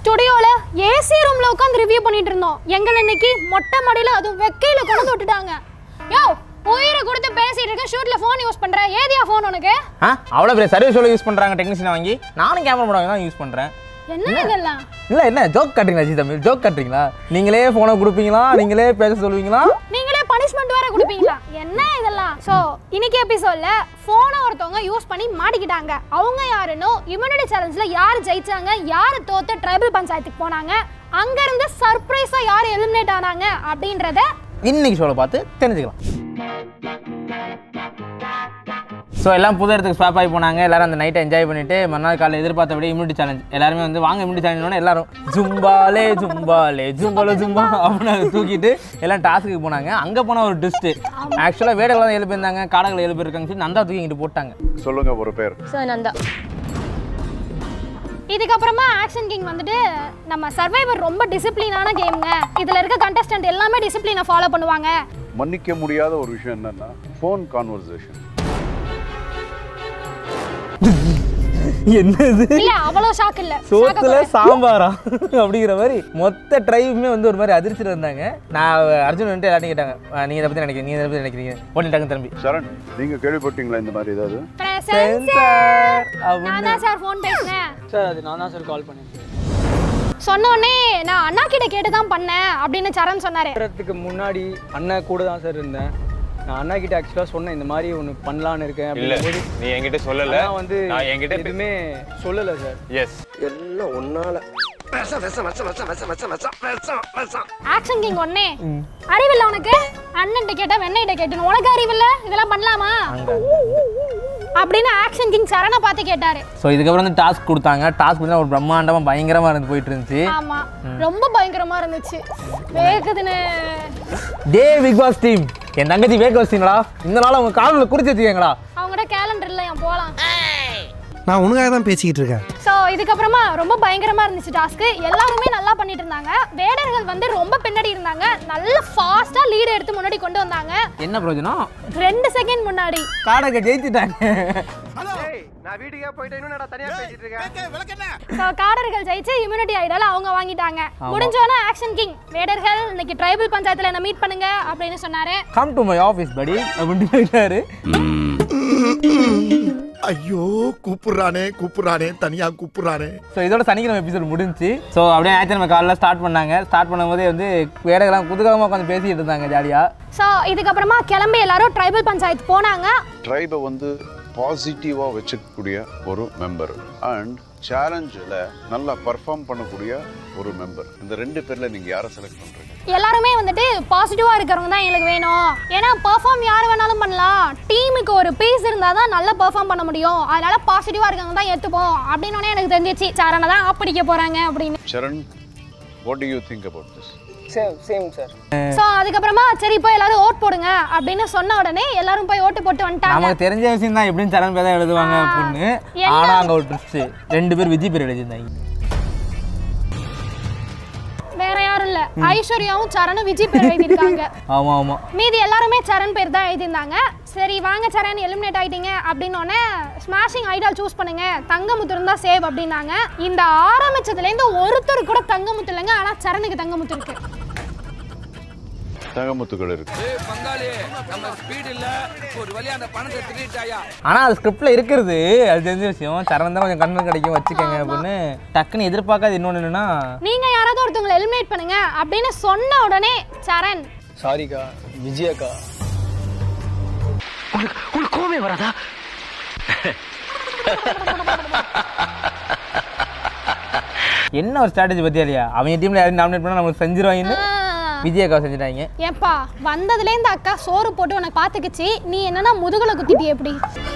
ஸ்டுடியோல AC ரூம்ல உட்கார்ந்து review பண்ணிட்டு இருந்தோம். எங்கள இன்னைக்கு மொட்டை மாடியில அது வெக்கையில கொண்டு விட்டுட்டாங்க. யோ உயிரை கொடுத்து பேசிட்டு இருக்க, ஷூட்ல ஃபோன் யூஸ் பண்ற. ஏதியா ஃபோன் உனக்கு? அவ்வளவு பெரிய சர்வீஸ் யூஸ் பண்றாங்க டெக்னீஷியன் வாங்கி. நானும் கேமரா போட தான் யூஸ் பண்றேன். என்ன இதெல்லாம்? இல்ல என்ன ஜோக் கட்டுறீங்களா ஜி தமிழ்? ஜோக் கட்டுறீங்களா? நீங்களே போனை கொடுப்பீங்களா? நீங்களே பேச சொல்லுவீங்களா? நீங்களே பனிஷ்மெண்ட் வேற கொடுப்பீங்களா? என்ன இதெல்லாம்? சோ இன்னைக்கு எபிசோட்ல போனை ஒருத்தவங்க யூஸ் பண்ணி மாட்டிக்கிட்டாங்க. அவங்க யாருன்னு இம்யூனிட்டி சேலஞ்சில் யார் ஜெயிச்சாங்க, யார் தோத்து ட்ரைபல் பஞ்சாயத்துக்கு போனாங்க, அங்க இருந்து சர்ப்ரைஸா யார் எலிமினேட் ஆனாங்க அப்படின்றத இன்னைக்கு ஷோல பார்த்து தெரிஞ்சுக்கலாம். ஸோ எல்லாம் புது இடத்துக்கு ஸ்வாப் ஆகி போனாங்க. எல்லாரும் அந்த நைட்டை என்ஜாய் பண்ணிட்டு மறுநாள் காலையில் எதிர்பார்த்தபடி இம்யூனிட்டி சேலஞ்ச் எல்லாருமே வந்து வாங்க இம்யூனிட்டி சேலஞ்ச் எல்லாரும் ஜும்பாலே ஜும்பாலே ஜும்பாலே ஜும்பா அப்படின்னு அதை தூக்கிட்டு எல்லாம் டாஸ்க்கு போனாங்க. அங்கே போனால் ஒரு ட்விஸ்ட்டு. ஆக்சுவலாக வேடெல்லாம் 7 பேர் இருந்தாங்க, காடகள் 7 பேர் இருக்காங்க சொல்லி நந்தா தூக்கி இங்கிட்டு போட்டாங்க. சொல்லுங்க ஒரு பேர். சார் நந்தா. இதுக்கப்புறமா ஆக்ஷன் கிங் வந்துட்டு நம்ம சர்வைவர் ரொம்ப டிசிப்ளினான கேம்ங்க. இதில் இருக்க கண்டஸ்டன்ட் எல்லாமே டிசிப்ளினை ஃபாலோ பண்ணுவாங்க. மன்னிக்க முடியாத ஒரு விஷயம் என்னன்னா ஃபோன் கான்வர்சேஷன். என்னது? இல்ல அவ்வளோ ஷாக் இல்ல. சோத்துல சாம்பாரா அப்படிங்கிற மாதிரி மொத்த ட்ரைவுமே வந்து ஒரு மாதிரி அதிர்ச்சியில் இருந்தாங்க. நான் அர்ஜுன் வந்துட்டு எல்லாரும் கேட்டாங்க, நீங்க இதை பத்தி நினைக்கிறீங்க, நீங்க இதை பத்தி நினைக்கிறீங்க போட்டுட்டாங்க திரும்பி. சரண், நீங்க கேள்விப்பட்டீங்களா இந்த மாதிரி ஏதாவது? நான் தான் சார் ஃபோன் பேசுனேன் சார். அது நான் தான் சார் கால் பண்ணேன். சொன்ன உடனே நான் அண்ணா கிட்ட கேட்டு தான் பண்ணேன் அப்படின்னு சரண் சொன்னாரு. வரதுக்கு முன்னாடி அண்ணா கூட தான் சார் இருந்தேன். நான் அண்ணா கிட்ட ஆக்சுவலா சொன்னேன் இந்த மாதிரி ஒன்று பண்ணலான்னு இருக்கேன் அப்படின்னு. நீ என்கிட்ட சொல்லல, வந்து நான் என்கிட்ட எதுவுமே சொல்லல சார். எஸ் எல்லாம் ஒன்னால ஆக்ஷன் கிங் ஒண்ணே அறிவில்ல உனக்கு? அண்ணன்ட்ட கேட்டா வெண்ணைட்ட கேட்டேன், உனக்கு அறிவில்ல இதெல்லாம் பண்ணலாமா அப்படின்னு ஆக்ஷன் கிங் சரணை பார்த்து கேட்டாரு. ஸோ இதுக்கப்புறம் வந்து டாஸ்க் கொடுத்தாங்க. டாஸ்க் வந்து ஒரு பிரம்மாண்டமாக பயங்கரமாக இருந்து போயிட்டு இருந்துச்சு. ஆமா, ரொம்ப பயங்கரமா இருந்துச்சு. வேகுதுன்னு டே பிக் பாஸ் டீம், என் தங்கச்சி வேக வச்சிங்களா? இந்த நாள் அவங்க காலில் குறிச்சு வச்சுக்கீங்களா? அவங்ககிட்ட கேலண்டர் இல்லை, என் போகலாம். நான் உனக்காக தான் பேசிக்கிட்டு இருக்கேன். ஸோ இதுக்கப்புறமா ரொம்ப பயங்கரமா இருந்துச்சு டாஸ்க்கு. எல்லாருமே நல்லா பண்ணிட்டு இருந்தாங்க. வேடர்கள் வந்து ரொம்ப பின்னாடி இருந்தாங்க. நல்ல ஃபாஸ்டா லீட் எடுத்து முன்னாடி கொண்டு வந்தாங்க. என்ன பிரயோஜனம்? 2 செகண்ட் முன்னாடி காடக ஜெயிச்சிட்டாங்க. நான் வீட்டுக்கே போயிட்டு இன்னும் நான் தனியா பேசிட்டு இருக்கேன். ஸோ காடர்கள் ஜெயிச்சு இம்யூனிட்டி ஐடால அவங்க வாங்கிட்டாங்க. முடிஞ்சோன்னா ஆக்ஷன் கிங் வேடர்கள் இன்னைக்கு ட்ரைபல் பஞ்சாயத்துல என்ன மீட் பண்ணுங்க அப்படின்னு சொன்னாரு. கம் டு மை ஆஃபீஸ் படி அப்படின்னு சொல்லிட்டாரு. ஐயோ கூப்பிடுறானே தனியா கூப்பிடுறானே. ஸோ இதோட சனிக்கிழமை எபிசோட் முடிஞ்சு. ஸோ அப்படியே ஞாயிற்றுக்கிழமை காலையில் ஸ்டார்ட் பண்ணாங்க. ஸ்டார்ட் பண்ணும்போதே வந்து வேடெல்லாம் குதூகலமாக உட்காந்து பேசிட்டு இருந்தாங்க ஜாலியாக. ஸோ இதுக்கப்புறமா கிளம்பி எல்லாரும் ட்ரைபல் பஞ்சாயத்து போனாங்க. ட்ரைபை வந்து பாசிட்டிவா வச்சுக்கக்கூடிய ஒரு மெம்பர் அண்ட் சேலஞ்சில் நல்லா பர்ஃபார்ம் பண்ணக்கூடிய ஒரு மெம்பர். இந்த 2 பேர்ல நீங்க யாரை செலக்ட் பண்றீங்க? எல்லாருமே வந்துட்டு பாசிட்டிவா இருக்கிறவங்க தான் எங்களுக்கு வேணும். ஏன்னா பெர்ஃபார்ம் யார் வேணாலும் பண்ணலாம். டீமுக்கு ஒரு பீஸ் இருந்தால் தான் நல்லா பெர்ஃபார்ம் பண்ண முடியும். அதனால பாசிட்டிவா இருக்கவங்க தான் ஏற்றுப்போம் அப்படின்னு எனக்கு தெரிஞ்சிச்சு. சரணை தான் ஆப்பிடிக்க போறாங்க அப்படின்னு. Saran, what do you think about this? Same sir. So அதுக்கப்புறமா சரி போய் எல்லாரும் ஓட் போடுங்க அப்படின்னு சொன்ன உடனே எல்லாரும் போய் ஓட்டு போட்டு வந்துட்டாங்க. நமக்கு தெரிஞ்ச விஷயம் தான் எப்படின்னு சரண் பேர் தான் எழுதுவாங்க அப்படின்னு. ஆனா அங்கே ஒரு ட்விஸ்ட், 2 பேர் விஜய் பேர் எழுதியிருந்தாங்க. வேற யாரும் இல்ல, ஐஸ்வர்யாவும் சரணும் விஜய் பேர் எழுதியிருக்காங்க. ஆமா ஆமா, மீதி எல்லாருமே சரண் பேர் தான் எழுதியிருந்தாங்க. சரி வாங்க சரண் எலிமினேட் ஆயிட்டீங்க அப்படின்னோடனே ஸ்மாஷிங் ஐடால் சூஸ் பண்ணுங்க, தங்கமுத்து இருந்தா சேவ் அப்படின்னாங்க. இந்த ஆரம்பிச்சதுலேருந்து ஒருத்தர் கூட தங்கமுத்து இல்லைங்க. ஆனா சரணுக்கு தங்கமுத்து இருக்கு. தங்கமுத்துக்கள் இருக்கு. ஆனா அது ஸ்கிரிப்ட்ல இருக்கிறது அது தெரிஞ்ச விஷயம். சரண் தான் கொஞ்சம் கண்ணு கிடைக்கும் வச்சுக்கோங்க அப்படின்னு டக்குன்னு எதிர்பார்க்காது. இன்னொன்னு என்னன்னா, நீங்க யாராவது ஒருத்தவங்களை எலிமினேட் பண்ணுங்க அப்படின்னு சொன்ன உடனே சரண் சாரிக்கா விஜயக்கா. உனக்கு கோவே வராதா? என்ன ஒரு ஸ்ட்ராட்டஜி பத்தியா இல்லையா? அவங்க டீம்ல யாரும் நாமினேட் பண்ணா நமக்கு செஞ்சிருவாங்கன்னு விஜயக்கா செஞ்சுட்டாங்க. ஏப்பா வந்ததுலேருந்து அக்கா சோறு போட்டு உனக்கு பாத்துக்குச்சு, நீ என்னன்னா முதுகுல குத்திட்டி எப்படி?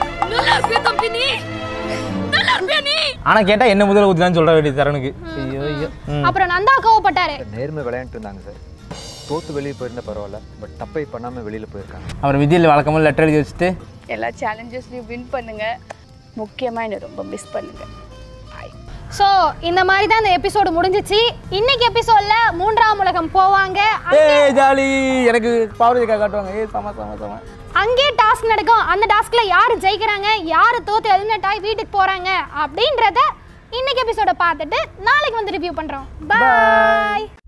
ஆனா கேட்டா என்ன முதல்ல குத்தினான்னு சொல்ற வேண்டியது சரணுக்கு. ஐயோ ஐயோ. அப்புறம் நந்தா கோவப்பட்டாரு. நேர்மை விளையாண்டு இருந்தாங்க சார். தோத்து வெளியே போயிருந்தா பரவாயில்ல, பட் தப்பை பண்ணாம வெளியில போயிருக்காங்க. அப்புறம் விஜயில் வழக்கமாக லெட்டர் எழுதி வச்சுட்டு எல்லா சேலஞ்சஸ்லையும் வின் பண்ணுங்க, முக்கியமா என்ன ரொம்ப மிஸ் பண்ணுங்க. ஸோ இந்த மாதிரி தான் இந்த எபிசோடு முடிஞ்சிச்சு. இன்னைக்கு எபிசோட்ல 3ஆம் உலகம் போவாங்க. ஜாலி, எனக்கு பவர் காட்டுவாங்க. சம சம சம அங்கே டாஸ்க் நடக்கும். அந்த டாஸ்க்ல யாரு ஜெயிக்கிறாங்க, யாரு தோத்து எலிமினேட் ஆகி வீட்டுக்கு போறாங்க அப்படின்றத இன்னைக்கு எபிசோட பார்த்துட்டு நாளைக்கு வந்து ரிவ்யூ பண்றோம். பாய்.